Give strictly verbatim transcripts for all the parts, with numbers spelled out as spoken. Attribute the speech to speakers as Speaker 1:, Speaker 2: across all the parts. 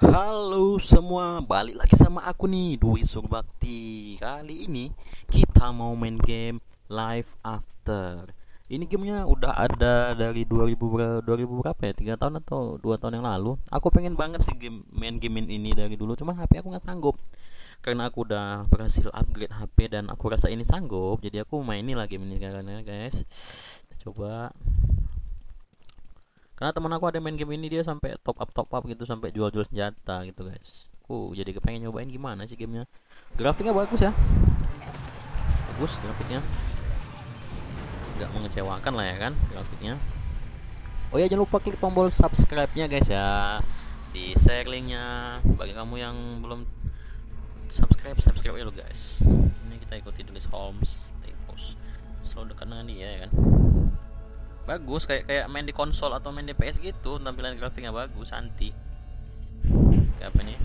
Speaker 1: Halo semua, balik lagi sama aku nih, Dwi Surbakti. Kali ini kita mau main game Life After. Ini gamenya udah ada dari dua ribu ber- dua ribu berapa ya? Tiga tahun atau dua tahun yang lalu. Aku pengen banget sih game main game ini dari dulu, cuman H P aku nggak sanggup. Karena aku udah berhasil upgrade H P dan aku rasa ini sanggup, jadi aku main ini lagi ini karena guys. Kita coba. Karena teman aku ada main game ini, dia sampai top up top up gitu, sampai jual-jual senjata gitu guys. Aku jadi kepengen nyobain gimana sih gamenya. Grafiknya bagus ya, bagus grafiknya, nggak mengecewakan lah ya kan grafiknya. Oh ya, jangan lupa klik tombol subscribe-nya guys ya, di share linknya bagi kamu yang belum subscribe. Subscribe ya lo guys. Ini kita ikuti tulis Holmes Tepos, selalu dekat dengan dia ya kan. Bagus, kayak kayak main di konsol atau main di P S gitu, tampilan grafiknya bagus, cantik. Kayak apa nih?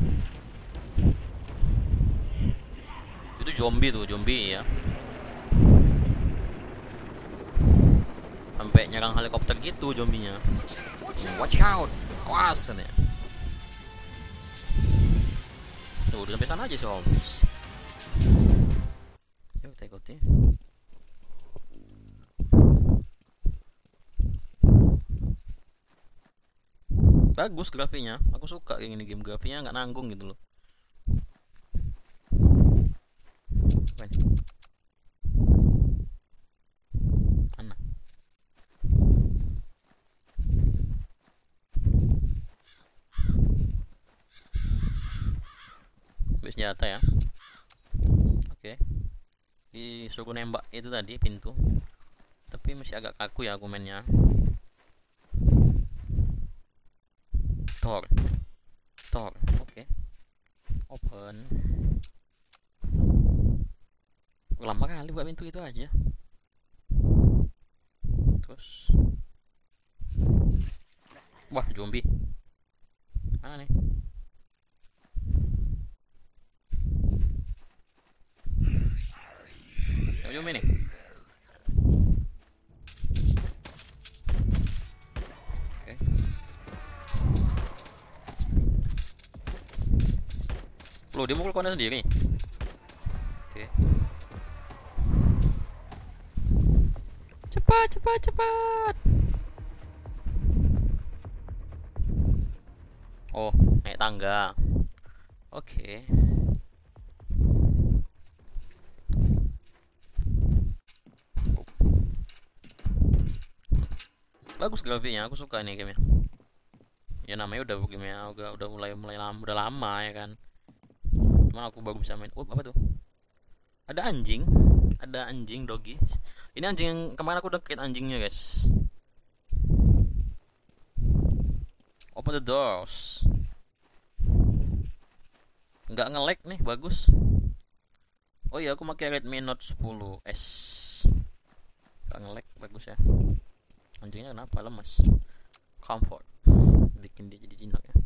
Speaker 1: Itu zombie tuh, zombie ya. Sampai nyerang helikopter gitu zombinya. Watch out, awas nih. Tuh, udah sampai sana aja sih Holmes. Yuk kita ikuti. Bagus grafiknya, aku suka kayak gini, game grafiknya nggak nanggung gitu loh. Mana? Ambil senjata ya. Oke. Disuruh nembak itu tadi pintu. Tapi masih agak kaku ya aku mainnya. Door. Door. Oke. Open. Lama kali buat pintu itu aja. Terus, wah zombie. Mana nih? Ada zombie nih. Oke. Loh, dia mukul kawan sendiri. Oke. Cepat, cepat, cepat. Oh, naik tangga. Oke. Bagus grafiknya, aku suka nih gamenya. Ya namanya udah gamenya udah udah mulai mulai lama, udah lama ya kan. Cuman aku baru bisa main. Oh, apa tuh? Ada anjing, ada anjing doggy. Ini anjing yang kemarin aku udah create anjingnya guys. Open the doors. Nggak nge-lag nih, bagus. Oh iya, aku pakai Redmi Note sepuluh S. Nggak nge-lag, bagus ya. Anjingnya kenapa lemas? Comfort, bikin dia jadi jinak ya.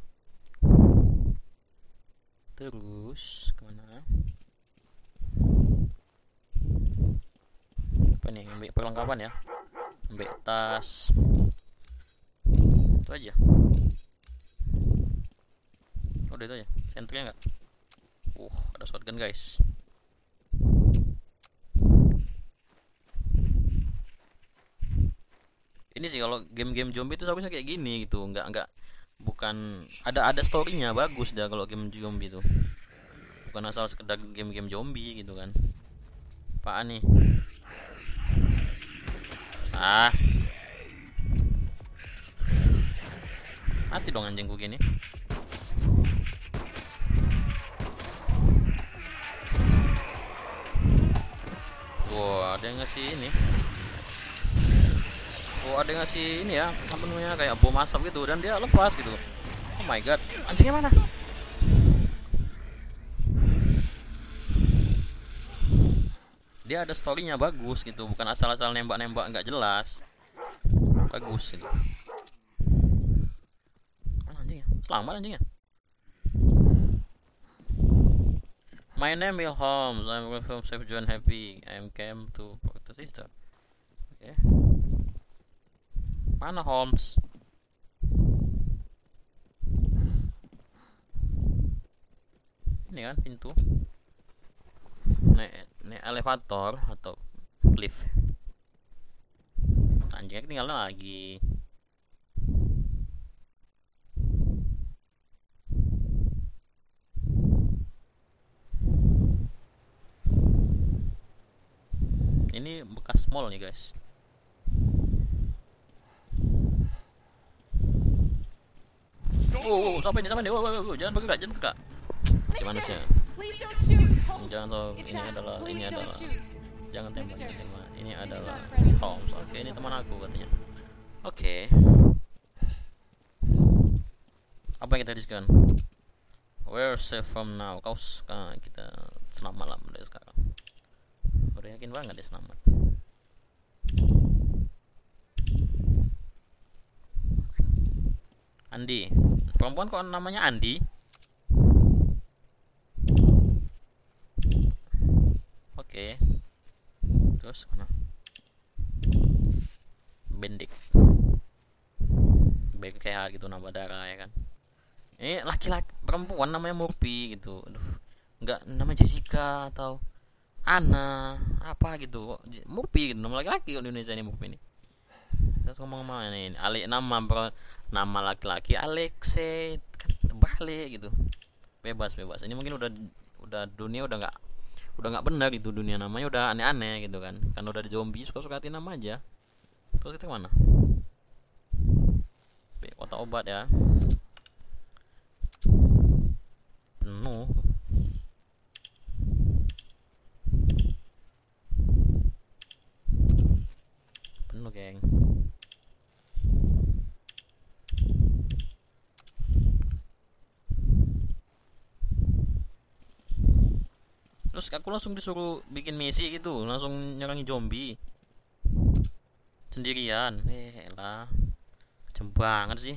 Speaker 1: Terus kemana? Apa nih? Ambil perlengkapan ya. Ambil tas. Itu aja. Oh, udah itu aja. Senternya nggak? Uh, ada shotgun guys. Ini sih kalau game-game zombie itu harusnya kayak gini gitu, nggak nggak bukan ada ada storynya, bagus dah kalau game zombie itu, bukan asal sekedar game-game zombie gitu kan. Apaan nih? Ah, mati dong anjingku gini. Wah, ada yang ngasih ini. Oh, ada yang ngasih ini ya, apa namanya, kayak bom asap gitu, dan dia lepas gitu. Oh my god, anjingnya mana? Dia ada storynya, bagus gitu, bukan asal-asal nembak-nembak nggak jelas. Bagus gitu. Mana anjingnya? Selamat anjingnya. My name is Holmes. I'm from Safe John Happy. I am came to protect the sister. Oke. Okay. Mana Holmes? Ini kan pintu. Naik, naik elevator atau lift. Anjingnya tinggal lagi. Ini bekas mall nih guys. Oh, oh, sampai nih, sampai nih. Oh, oh, oh, jangan bergerak, jangan bergerak. Si manusia. Jangan tahu ini adalah ini adalah jangan tembak, jangan tembak. Ini adalah Holmes. Oke, ini teman aku katanya. Oke. Apa yang kita diskusikan? We're safe from now. Kau sekarang kita selamat malam dari sekarang. Udah yakin banget dia selamat. Andi. Perempuan kok namanya Andi? Oke. Terus mana? Bendik. B K H gitu, nama darah ya kan. Ini laki-laki, perempuan namanya Murphy gitu. Aduh, enggak nama Jessica atau Ana apa gitu. Murphy gitu, nama laki-laki di Indonesia ini Murphy ini. Terus ngomong mana ini? Alik nama ber, nama laki-laki Alexe kan terbalik gitu. Bebas bebas. Ini mungkin udah udah dunia udah nggak udah nggak benar gitu, dunia namanya udah aneh-aneh gitu kan. Kan udah di zombie suka-suka hati nama aja. Terus kita kemana? Kotak obat ya. Penuh. Penuh geng. Terus aku langsung disuruh bikin misi gitu, langsung nyerangi zombie sendirian. Eh lah, kejam banget sih.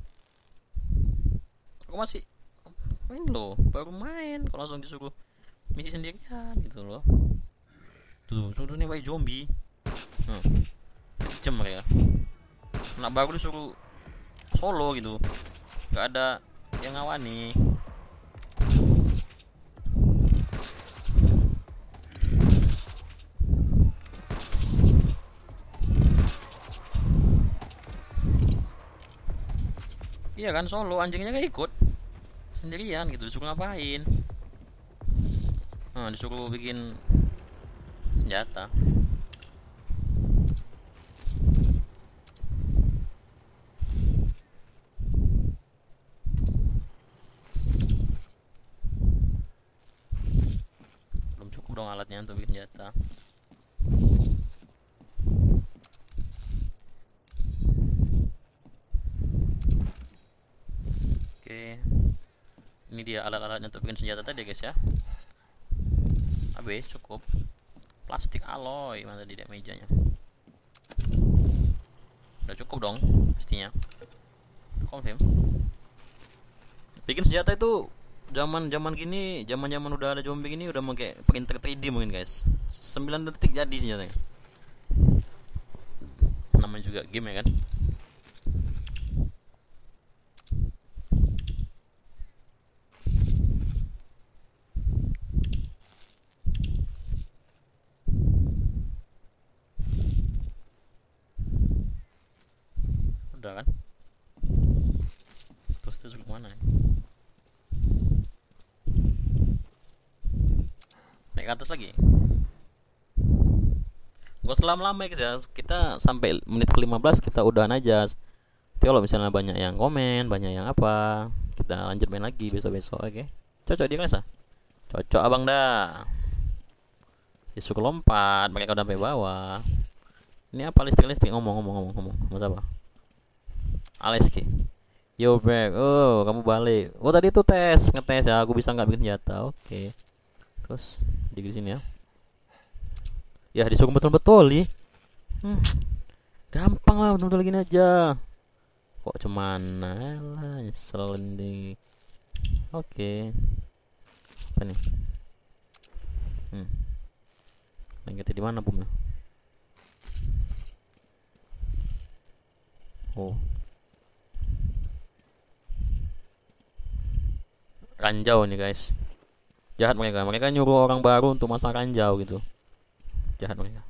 Speaker 1: Aku masih main loh, baru main kok langsung disuruh misi sendirian gitu loh. Tuh, suruh nih bayi zombie. Hmm. Kejam ya. Nak baru disuruh solo gitu, gak ada yang ngawani. Iya kan, solo, anjingnya gak ikut, sendirian gitu, disuruh ngapain? Nah, disuruh bikin senjata. Belum cukup dong alatnya untuk bikin senjata. Oke, ini dia alat-alatnya untuk bikin senjata tadi guys ya. Habis cukup. Plastik alloy mana di mejanya. Udah cukup dong pastinya. Confirm. Bikin senjata itu zaman zaman gini, zaman zaman udah ada zombie gini udah pakai printer tiga D mungkin guys. sembilan detik jadi senjatanya. Namanya juga game ya kan. Udah kan. Terus terus kemana ya? Naik ke atas lagi. Gak usah lama-lama guys ya. Kita sampai menit ke lima belas kita udahan aja. Tapi kalau misalnya banyak yang komen, banyak yang apa, kita lanjut main lagi besok-besok. Oke okay? Cocok dia rasa. Cocok abang dah. Disuruh lompat, mereka udah sampai bawah. Ini apa listrik-listrik, ngomong-ngomong ngomong ngomong apa? Aleski. Yo back. Oh, kamu balik. Oh, tadi itu tes, ngetes ya, aku bisa nggak bikin senjata. Oke. Okay. Terus di sini ya. Ya, disuruh betul-betul nih. Hmm. Gampang lah, betul-betul gini aja. Kok cuman lah, nyeselin deh. Oke. Okay. Apa nih? Hmm. Lengketnya di mana bumnya? Oh. Ranjau nih guys. Jahat mereka, mereka nyuruh orang baru untuk masang ranjau gitu. Jahat mereka.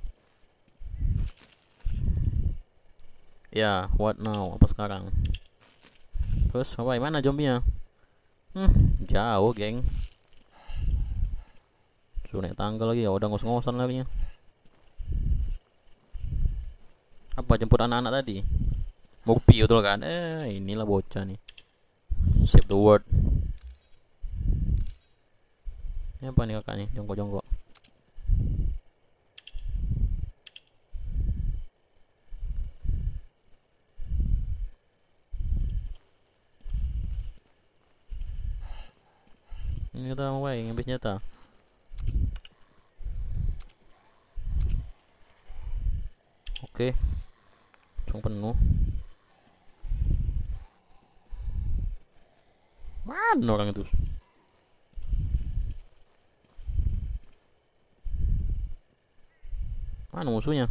Speaker 1: Ya, what now? Apa sekarang? Terus apa? Mana zombinya? Hmm, jauh, geng. Suruh naik tangga lagi ya, udah ngos-ngosan lagi ya. Apa jemput anak-anak tadi? Murphy betul kan? Eh, inilah bocah nih. Save the world. Ini apa nih kakak nih? Jongkok-jongkok. Ini kita mau baik, ngambil senjata. Oke. Cuma penuh. Mana orang itu? Mana musuhnya?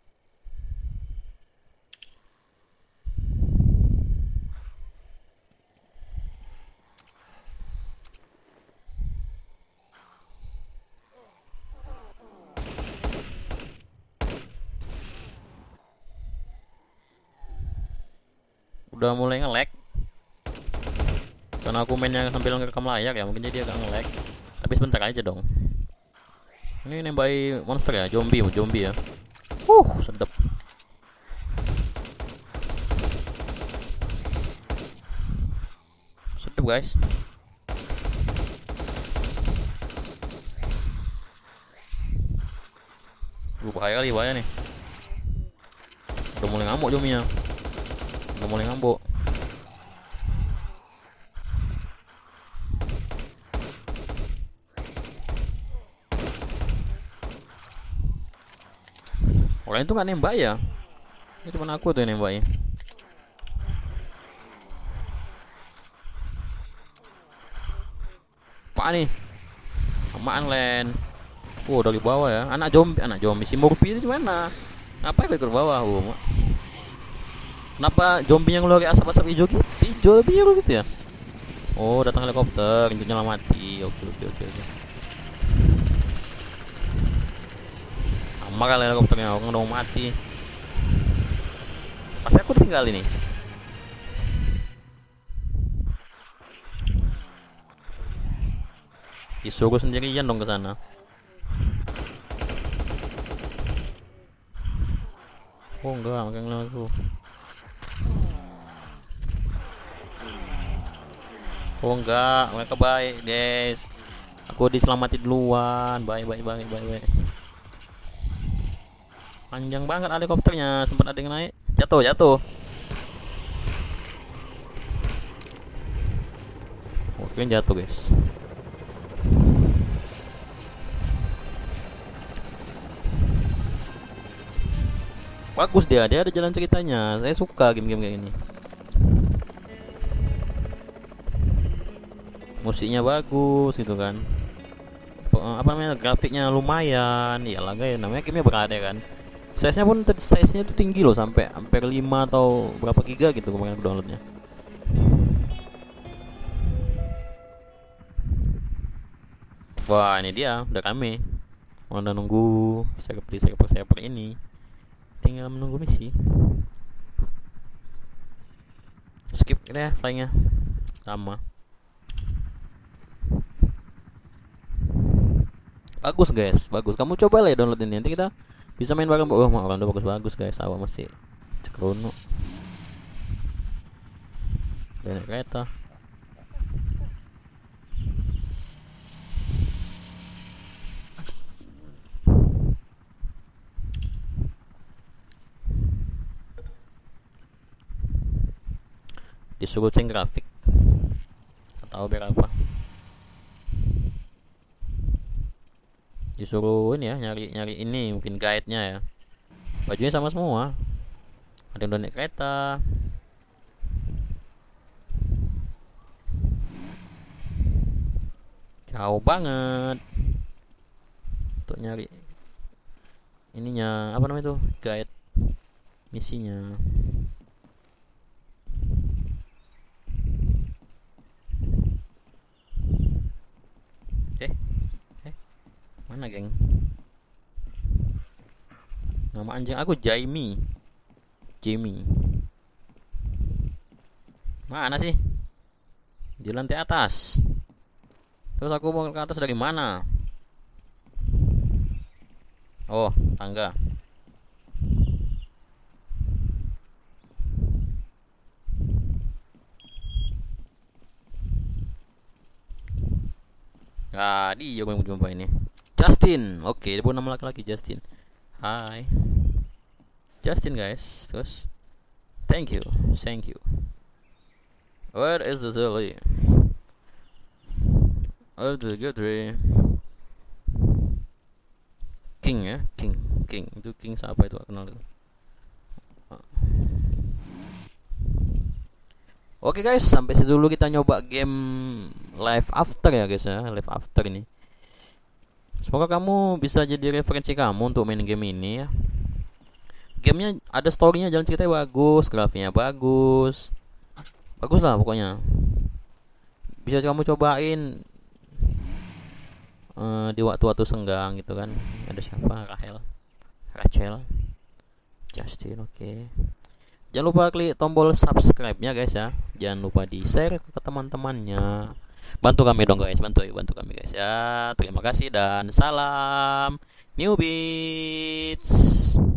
Speaker 1: Udah mulai nge-lag. Karena aku mainnya sambil ngerekam layar ya, mungkin jadi agak nge-lag. Tapi sebentar aja dong. Ini nembai monster ya, zombie, zombie ya. Uh, sedap. Sedap guys. Uh, bahaya kali, bahaya nih. Udah mulai ngamuk zombie-nya. Udah mulai ngamuk. Orang itu nggak nembak ya? Ini cuma aku tuh yang nembaknya. Pak nih, amaan Len. Wow, dari bawah ya. Anak zombie, anak zombie si Murphy itu mana? Ngapain ke bawah? Oh, kenapa zombie yang ngeluarin asap-asap hijau gitu? Hijau biru gitu ya? Oh, datang helikopter, untuk nyelamati. Oke, oke, oke, oke. Aman kali helikopternya, orang udah mau mati. Pasti aku tinggal ini. Disuruh sendirian dong ke sana. Oh enggak, makin lama tuh. Oh enggak, mereka baik guys. Aku diselamati duluan. Baik, baik, baik, baik, baik. Panjang banget helikopternya, sempat ada yang naik. Jatuh, jatuh. Oke, jatuh guys. Bagus dia, dia ada jalan ceritanya. Saya suka game-game kayak gini. Musiknya bagus gitu kan. Apa namanya, grafiknya lumayan. Iyalah guys, namanya gamenya berada kan. Size-nya pun size-nya itu tinggi loh, sampai hampir lima atau berapa giga gitu kemarin downloadnya. Wah, ini dia, udah kami. Udah nunggu server server server ini. Tinggal menunggu misi. Skip deh flyingnya, sama. Bagus guys, bagus. Kamu coba lah ya download ini, nanti kita bisa main bareng. Oh, orang udah bagus-bagus guys. Awak masih cekrono. Udah naik kereta. Disuruh cek grafik, tahu berapa. Disuruh ini ya, nyari nyari ini mungkin guide-nya ya. Bajunya sama semua. Ada yang udah naik kereta. Jauh banget untuk nyari ininya, apa namanya itu, guide misinya. Eh Mana geng? Nama anjing aku Jamie. Jamie. Mana sih? Di lantai atas. Terus aku mau ke atas dari mana? Oh, tangga. Ah, dia yang jumpa ini. Justin. Oke, dia pun nama laki-laki Justin. Hai. Justin guys. Terus thank you. Thank you. Where is the Zully? Oh, the good tree. King ya, King, King itu King siapa itu? Gak kenal itu. Oke guys, sampai situ dulu kita nyoba game Life After ya guys ya, Life After ini. Semoga kamu bisa jadi referensi kamu untuk main game ini ya. Gamenya ada storynya, jalan ceritanya bagus, grafiknya bagus. Bagus lah pokoknya. Bisa kamu cobain uh, di waktu-waktu senggang gitu kan. Ada siapa? Rahel, Rachel, Justin. Oke okay. Jangan lupa klik tombol subscribe-nya guys ya. Jangan lupa di share ke teman-temannya. Bantu kami dong guys, bantu bantu kami guys ya. Terima kasih dan salam New Beats.